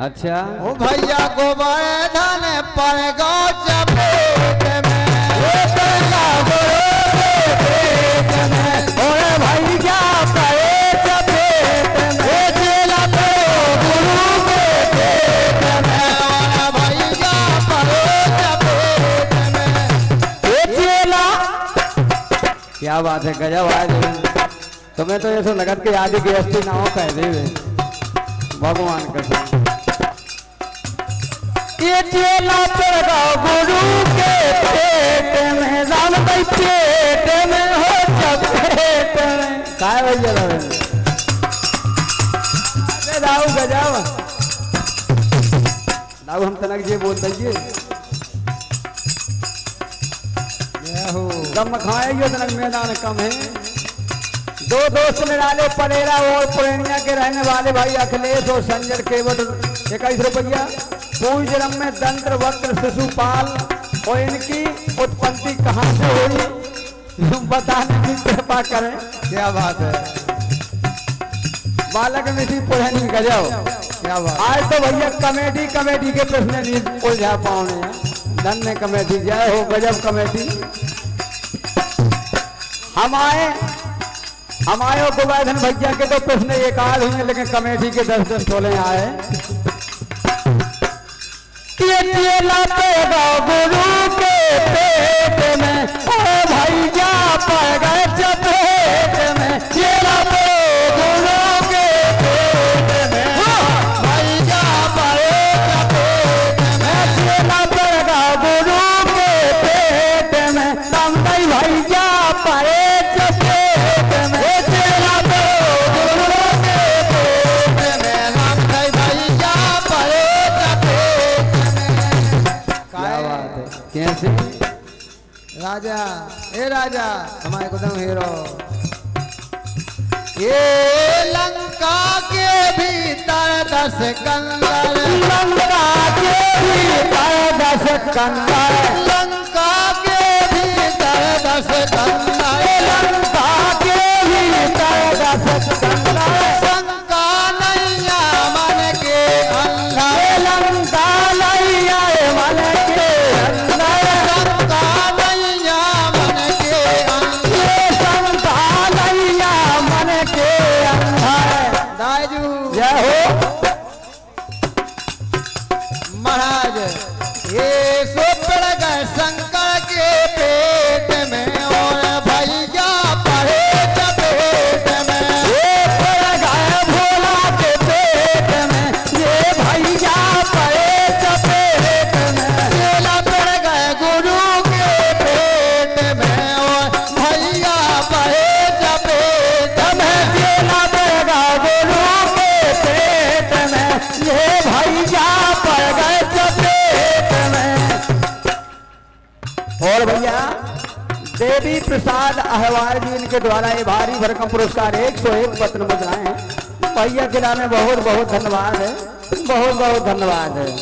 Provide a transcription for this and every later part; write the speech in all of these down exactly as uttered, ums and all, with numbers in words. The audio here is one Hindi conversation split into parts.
अच्छा ओ भैया गोवर्धन पर गौ चपेट में ओए भैया परे चपेट में चेला तो गुरु के पेट में भैया परे चपेट में चेला। क्या बात है, गजब आज तुम्हें तो ये सो लगत के आदि गृहस्थी ना हो कह दे भगवान कसम। ये चेला पर गुरु के पेट में राम भाई पेट में हो चपेट में काय भैया राव गजब राव हम तनक जी बोल दीजिए कम खाएंगे तनक मैदान कम है। दो दोस्त निराले परेरा और पुरैनिया के रहने वाले भाई अखिलेश और संजय केवल इक्कीस रुपया पूजरम में दंत्र वक्र शिशुपाल और इनकी उत्पत्ति कहाँ से हुई बताने की कृपा करें। क्या बात है बालक निधि पुरैनी गजब। क्या बात आज तो भैया कमेटी कमेटी के प्रश्न नहीं उलझा पाओने धन्य कमेटी जय हो गजब कमेटी। हम आए हम आए गोवर्धन भैया के तो प्रश्न एक आध हुए लेकिन कमेटी के दस दस टोले आए। ये चेला पेगा गुरु के पेट में ओ भैया पड़ गए चपेट में चेला पे गुरु के पेट में भैया परे चपेट में चेला पेगा गुरु के पेट में राम भाई भैया पड़े चपेट में चेला पे गुरु के पेट में राम भाई भैया परे चपेट क्या बात है कैसे राजा ए राजा हमारे कुदम हीरो ये लंका के भीतर दस कंदर लंका के भीतर दस कंदर लंका के भीतर दस कंदर लंका के भीतर दस कंदर शंका नैया मन के अंदर लंका लैया मन के अंदर शंका नैया मन के अंदर शंका लैया मन के अंदर दाजू जय हो महाराज ये सो पड़ गए शंकर के पेट में और भैया पड़े चपेट में ये पड़ गए भोला के पेट में ये भैया पड़े चपेट में चेला पड़ गए गुरु के पेट में और भैया पड़े चपेट में चेला पड़ेगा गुरु के पेट में ये भैया पड़ गए चपेट में। और भैया देवी प्रसाद अहवार जी इनके द्वारा ये भारी भरकम पुरस्कार एक सौ एक पत्र मुद्राएं हैं भैया के नाम में बहुत बहुत धन्यवाद है बहुत बहुत धन्यवाद है।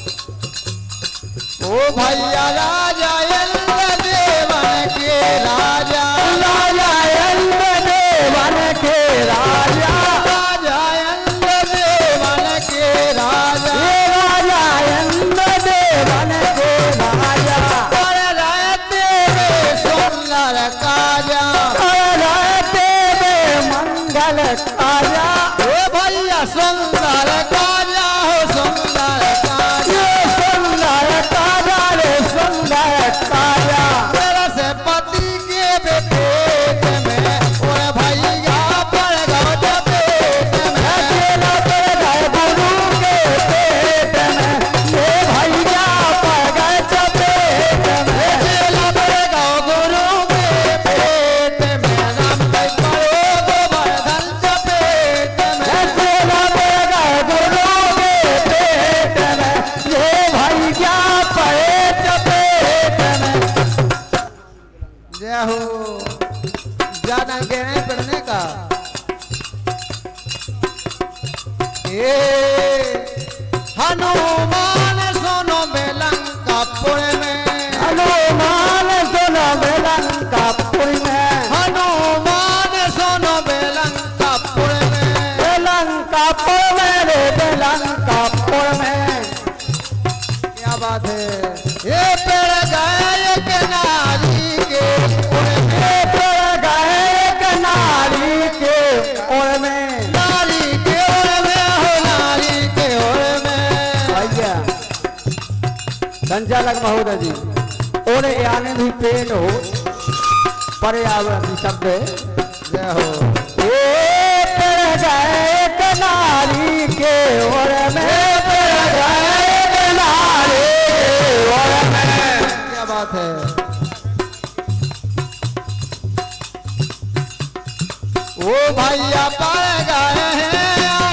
ओ भैया राजा इंद्र देवन के राजा राजा इंद्र देवन के राजा राजा इंद्र देवन के राजा ये राजा इंद्र देवन के राजा और रहते वे सुंदर काजा रहते वे मंगल काजा ओ भैया सुंदर काजा हो सुंदर काजा ये सुंदर काजा रे सुंदर काजा तेरा से पति के पेट में ओ भैया पड़ गए चपेट में चेला पड़ गए गुरु के पेट में ये भैया पड़ गए चपेट में चेला पड़ गए गुरु के पेट में राम भाई पड़ो गोवर्धन चपेट में चेला पड़ गए गुरु के पेट में ये भैया पड़े चपेट में। जय हो ज्यादा गहरे पढ़ने का ए हनुमान सोनो बेलंकापुर में हनुमान सुनो बेलंकापुर में हनुमान सोनो बेलंकापुर में बेलंकापुर में रे बेलंकापुर संचालक महोदय जी और आने भी पेट हो पर्यावरण शब्द जय हो। एक नारी के और में नारी और में क्या बात है। वो भैया पाए गए हैं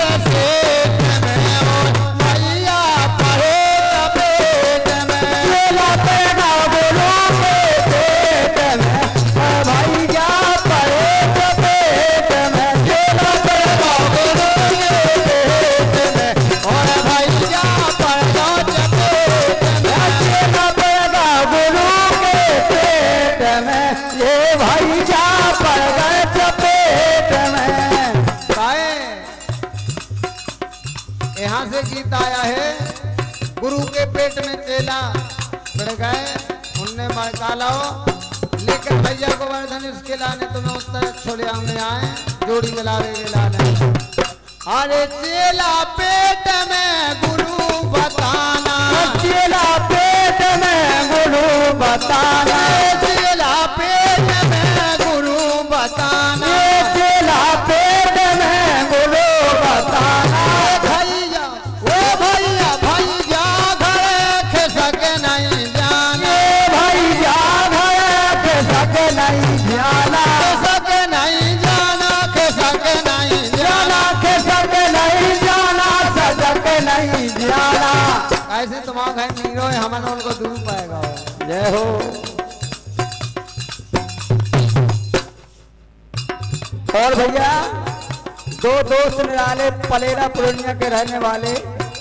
गीत आया है। गुरु के पेट में चेला पड़ गए, उनने मरकाला लेकिन भैया को वर्धन उसके लाने तुम्हें उस तरह छोले हमने आए जोड़ी मिला रहे लाने। अरे चेला पेट में गुरु बताना, चेला पेट में गुरु बताना, चेला पेट में गुरु बताना, चेला पेट में गुरु बताना। ऐसे तुम्हारा घर नीरो है, हमने उनको दूर पाएगा। जय हो। और भैया दो दोस्त निराले पलेरा पूर्णिया के रहने वाले।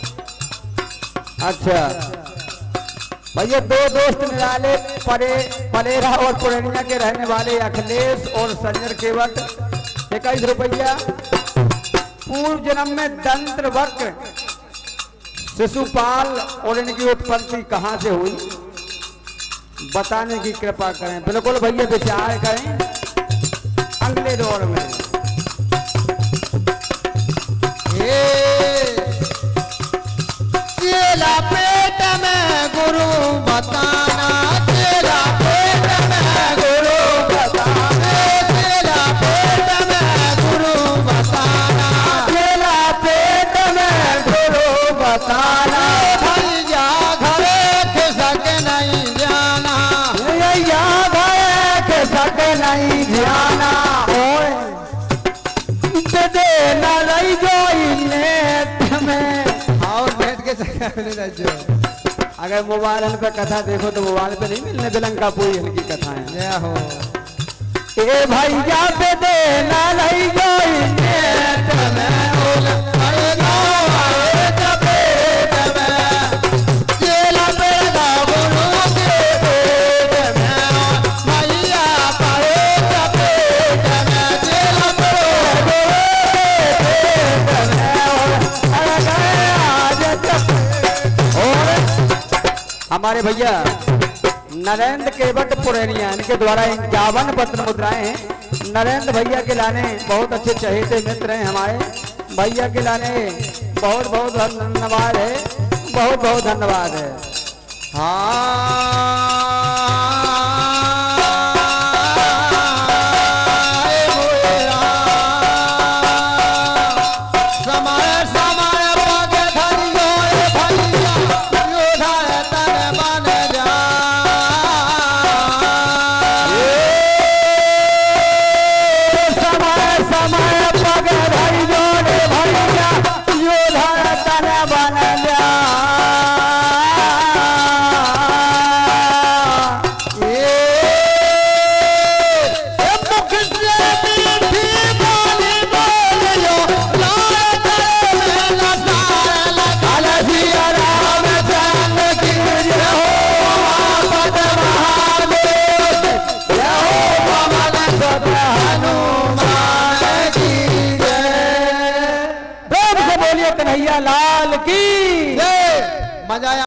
अच्छा भैया दो दोस्त निराले परे पलेरा और पूर्णिया के रहने वाले अखिलेश और संजय केवट इक्कीस रुपया। पूर्व जन्म में दंत्र वक्र शिशुपाल और इनकी उत्पत्ति कहाँ से हुई बताने की कृपा करें। बिल्कुल भैया विचार करें अगले दौर में। चेला पेट में गुरु बताना, चेला पेट में गुरु बताना, चेला पेट में गुरु बताना, चेला पेट में गुरु बताना। भैया घरे खिसक नहीं जाना, भैया घरे खिसक नहीं जाना। दे न रही जो नेट में और नेट के चक्कर में नहीं जो। अगर मोबाइल पे कथा देखो तो मोबाइल पे नहीं मिलने बिलंका पूरी इनकी कथाएं। जय हो। ए भैया पे दे न रही जो नेट में हमारे भैया नरेंद्र केवट पुरैनिया इनके द्वारा इक्यावन पत्र मुद्राएं हैं। नरेंद्र भैया के लाने बहुत अच्छे चहेते मित्र हैं हमारे। भैया के लाने बहुत बहुत धन्यवाद है, बहुत बहुत धन्यवाद है। हाँ कन्हैया लाल की जय। मजा